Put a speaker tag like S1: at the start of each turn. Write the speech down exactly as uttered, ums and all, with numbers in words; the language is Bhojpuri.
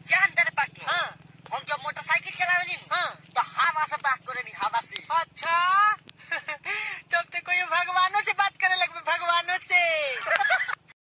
S1: जान तेरे पाटलो हम जब मोटरसाइकिल चलावे नी तो हवा से बात करे नी हवा से